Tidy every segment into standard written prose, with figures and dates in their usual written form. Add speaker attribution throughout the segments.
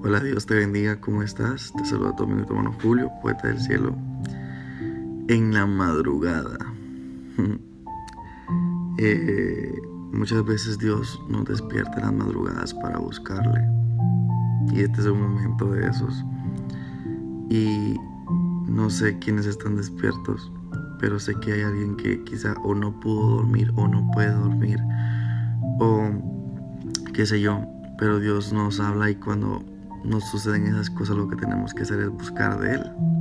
Speaker 1: Hola, Dios te bendiga, ¿cómo estás? Te saluda tu amigo y tu hermano Julio, poeta del cielo, en la madrugada. Muchas veces Dios nos despierta en las madrugadas para buscarle, y este es un momento de esos. Y no sé quiénes están despiertos, pero sé que hay alguien que quizá o no pudo dormir o no puede dormir, o qué sé yo, pero Dios nos habla, y cuando nos suceden esas cosas lo que tenemos que hacer es buscar de Él.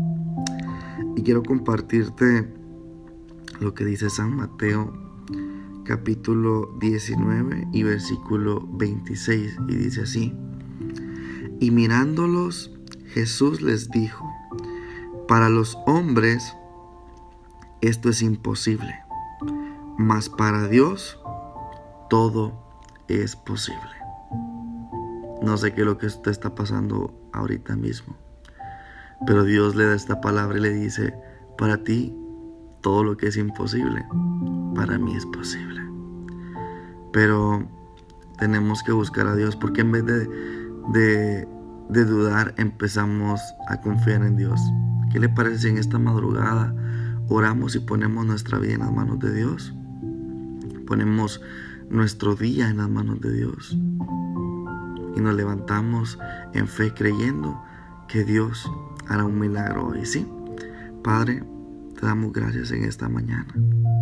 Speaker 1: Y quiero compartirte lo que dice San Mateo capítulo 19 y versículo 26, y dice así: y mirándolos Jesús les dijo: para los hombres esto es imposible, mas para Dios todo es posible. No sé qué es lo que usted está pasando ahorita mismo, pero Dios le da esta palabra y le dice: para ti todo lo que es imposible, para mí es posible. Pero tenemos que buscar a Dios, porque en vez de dudar, empezamos a confiar en Dios. ¿Qué le parece si en esta madrugada oramos y ponemos nuestra vida en las manos de Dios? Ponemos nuestro día en las manos de Dios y nos levantamos en fe, creyendo que Dios hará un milagro hoy. Sí, Padre, te damos gracias en esta mañana.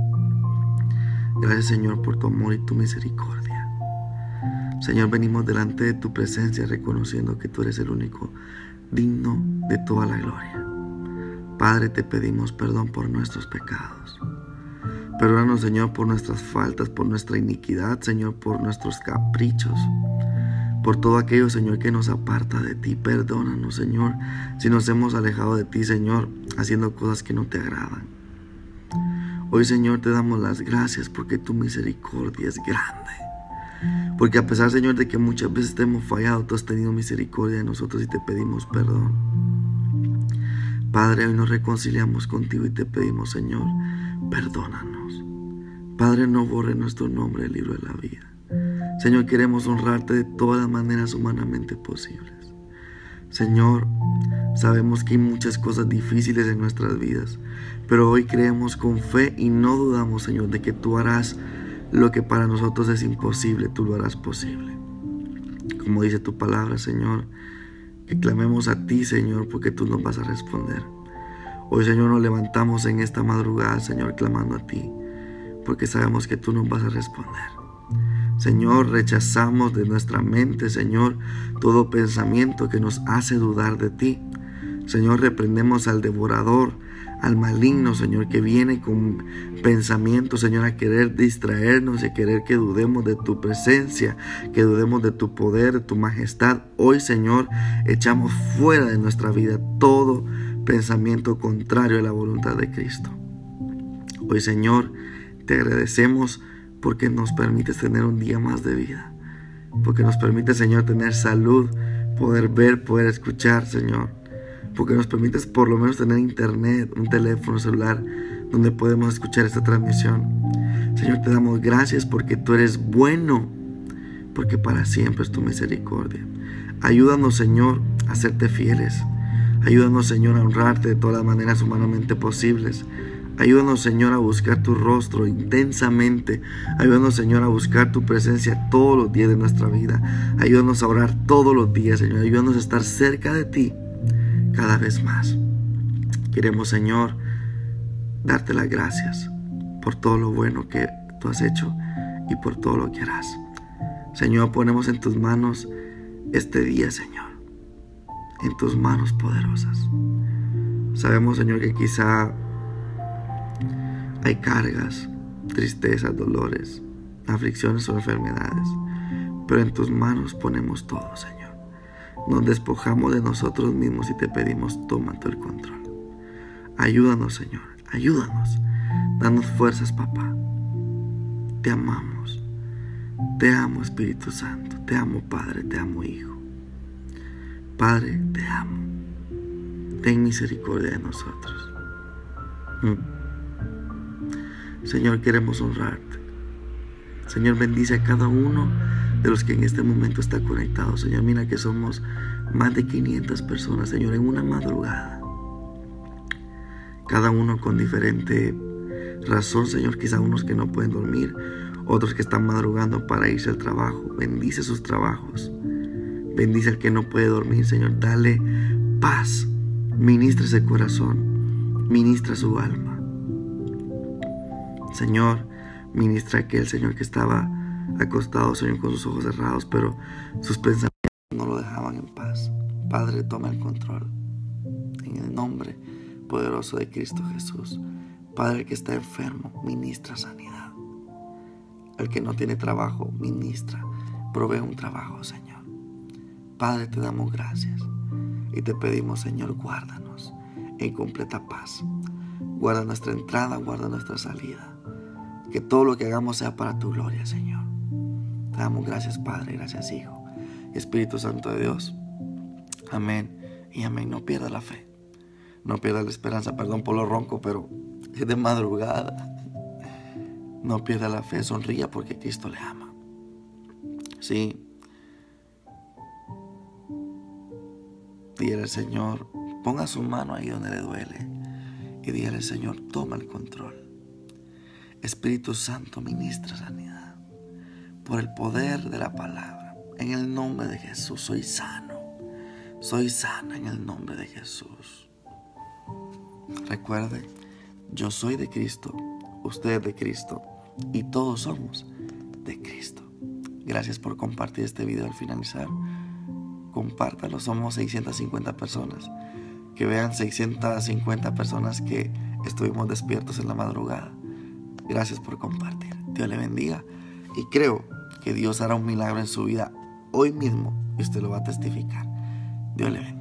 Speaker 1: Gracias, Señor, por tu amor y tu misericordia. Señor, venimos delante de tu presencia reconociendo que tú eres el único digno de toda la gloria. Padre, te pedimos perdón por nuestros pecados. Perdónanos, Señor, por nuestras faltas, por nuestra iniquidad, Señor, por nuestros caprichos, por todo aquello, Señor, que nos aparta de ti. Perdónanos, Señor, si nos hemos alejado de ti, Señor, haciendo cosas que no te agradan. Hoy, Señor, te damos las gracias porque tu misericordia es grande. Porque a pesar, Señor, de que muchas veces te hemos fallado, tú has tenido misericordia de nosotros y te pedimos perdón. Padre, hoy nos reconciliamos contigo y te pedimos, Señor, perdónanos. Padre, no borre nuestro nombre del libro de la vida. Señor, queremos honrarte de todas las maneras humanamente posibles. Señor, sabemos que hay muchas cosas difíciles en nuestras vidas, pero hoy creemos con fe y no dudamos, Señor, de que tú harás lo que para nosotros es imposible, tú lo harás posible. Como dice tu palabra, Señor, que clamemos a ti, Señor, porque tú nos vas a responder. Hoy, Señor, nos levantamos en esta madrugada, Señor, clamando a ti, porque sabemos que tú nos vas a responder. Señor, rechazamos de nuestra mente, Señor, todo pensamiento que nos hace dudar de ti. Señor, reprendemos al devorador, al maligno, Señor, que viene con pensamientos, Señor, a querer distraernos y a querer que dudemos de tu presencia, que dudemos de tu poder, de tu majestad. Hoy, Señor, echamos fuera de nuestra vida todo pensamiento contrario a la voluntad de Cristo. Hoy, Señor, te agradecemos porque nos permites tener un día más de vida, porque nos permite, Señor, tener salud, poder ver, poder escuchar, Señor, porque nos permites por lo menos tener internet, un teléfono celular donde podemos escuchar esta transmisión. Señor, te damos gracias porque tú eres bueno, porque para siempre es tu misericordia. Ayúdanos, Señor, a serte fieles. Ayúdanos, Señor, a honrarte de todas las maneras humanamente posibles. Ayúdanos, Señor, a buscar tu rostro intensamente. Ayúdanos, Señor, a buscar tu presencia todos los días de nuestra vida. Ayúdanos a orar todos los días, Señor. Ayúdanos a estar cerca de ti cada vez más. Queremos, Señor, darte las gracias por todo lo bueno que tú has hecho y por todo lo que harás. Señor, ponemos en tus manos este día, Señor, en tus manos poderosas. Sabemos, Señor, que quizá hay cargas, tristezas, dolores, aflicciones o enfermedades, pero en tus manos ponemos todo, Señor. Nos despojamos de nosotros mismos y te pedimos, toma tú el control. Ayúdanos, Señor, ayúdanos. Danos fuerzas, papá. Te amamos. Te amo, Espíritu Santo. Te amo, Padre. Te amo, Hijo. Padre, te amo. Ten misericordia de nosotros. Señor, queremos honrarte. Señor, bendice a cada uno de los que en este momento está conectado, Señor. Mira que somos más de 500 personas, Señor, en una madrugada. Cada uno con diferente razón, Señor. Quizá unos que no pueden dormir, otros que están madrugando para irse al trabajo. Bendice sus trabajos. Bendice al que no puede dormir, Señor. Dale paz. Ministra ese corazón. Ministra su alma. Señor, ministra a aquel, Señor, que estaba acostado, Señor, con sus ojos cerrados, pero sus pensamientos no lo dejaban en paz. Padre, toma el control. En el nombre poderoso de Cristo Jesús. Padre, el que está enfermo, ministra sanidad. El que no tiene trabajo, ministra. Provee un trabajo, Señor. Padre, te damos gracias y te pedimos, Señor, guárdanos en completa paz. Guarda nuestra entrada, guarda nuestra salida. Que todo lo que hagamos sea para tu gloria, Señor. Te damos gracias, Padre, gracias, Hijo, Espíritu Santo de Dios. Amén y amén. No pierda la fe, no pierda la esperanza. Perdón por lo ronco, pero es de madrugada. No pierda la fe, sonría porque Cristo le ama. Sí. Dígale al Señor, ponga su mano ahí donde le duele y dígale al Señor, toma el control. Espíritu Santo, ministra sanidad por el poder de la palabra. En el nombre de Jesús soy sano. Soy sana en el nombre de Jesús. Recuerde, yo soy de Cristo, usted es de Cristo y todos somos de Cristo. Gracias por compartir este video al finalizar. Compártalo, somos 650 personas. Que vean 650 personas que estuvimos despiertos en la madrugada. Gracias por compartir. Dios le bendiga. Y creo que Dios hará un milagro en su vida hoy mismo y usted lo va a testificar. Dios le bendiga.